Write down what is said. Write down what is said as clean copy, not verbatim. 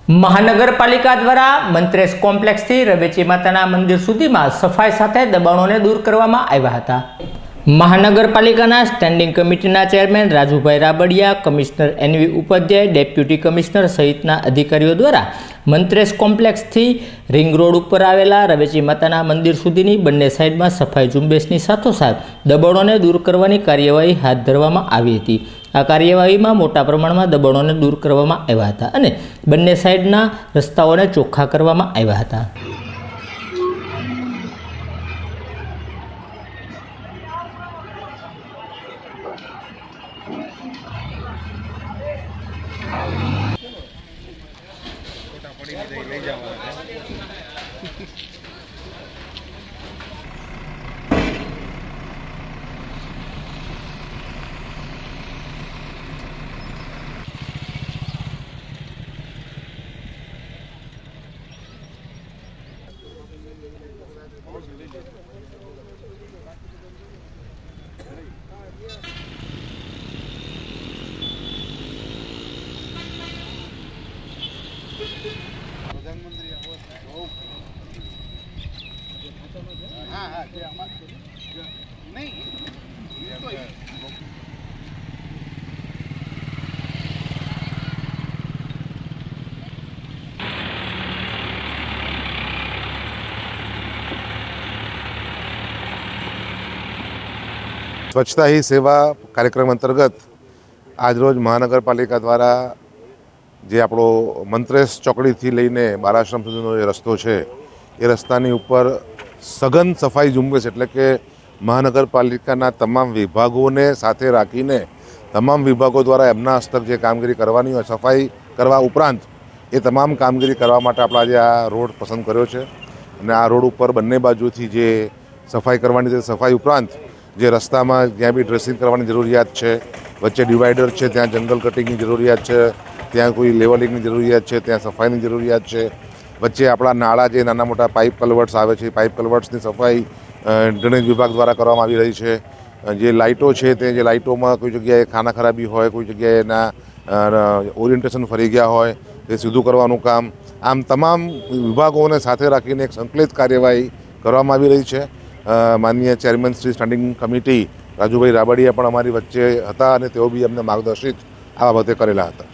મહાનગરપાલિકા દ્વારા મંત્રેશ કોમ્પ્લેક્સથી રવેચી માતાના મંદિર સુધીમાં સફાઈ સાથે દબાણોને દૂર કરવામાં આવ્યા હતા। મહાનગરપાલિકાના સ્ટેન્ડિંગ કમિટીના chairman Rajubhai Rabadiya, commissioner NV Upadhyay, deputy commissioner સહિતના અધિકારીઓ દ્વારા મંત્રેશ કોમ્પ્લેક્સથી રિંગ રોડ ઉપર આવેલા રવેચી માતાના મંદિર સુધીની બંને સાઈડમાં સફાઈ ઝુંબેશની સાથોસાથ દબાણોને દૂર કરવાની કાર્યવાહી હાથ ધરવામાં આવી હતી। આ કાર્યવાહીમાં મોટા પ્રમાણમાં દબાણોને દૂર કરવામાં આવ્યા હતા અને બંને સાઈડના રસ્તાઓને ચોખ્ખા કરવામાં આવ્યા હતા। स्वच्छता ही सेवा कार्यक्रम अंतर्गत आज रोज महानगरपालिका द्वारा जे आपणो मंत्रेश चौकड़ी थी लईने बालाश्रम सुधीनो जे रस्तो छे ए रस्तानी उपर सघन सफाई झुंबेश एटले के महानगरपालिकाना तमाम विभागोने साथे राखीने तमाम विभागों द्वारा एमना हस्तक जे कामगीरी करवानी होय सफाई करवा उपरांत ए तमाम कामगीरी करवा माटे आपणे आज आ रोड पसंद कर्यो छे अने आ रोड उपर बंने बाजुथी जे सफाई करवानी छे सफाई उपरांत जे रस्ता में ज्यां भी ड्रेसिंग करवानी जरूरियात है, वच्चे डिवाइडर है, त्या जंगल कटिंग की जरूरियात है, त्या कोई लेवलिंग की जरूरियात है, त्या सफाई की जरूरियात है, वच्चे आपड़ा नाला जे नाना मोटा पाइप कलवर्ट्स आवे छे पाइप कलवर्ट्स की सफाई ड्रेनेज विभाग द्वारा करवामां आवी रही है। जे लाइटों है ते जे लाइटों में कोई जगह खाना खराबी होय, कोई जगह एना ओरिएंटेशन फरी गया होय ते सीधुं करवानुं काम आम तमाम विभागों ने साथे राखीने एक संकलित कार्यवाही करवामां आवी रही है। माननीय chairman Shri standing committee Rajubhai Rabadiya पण अमारी वच्चे हता अने तेओ बी अमने मार्गदर्शित आ बाबते करेला हता।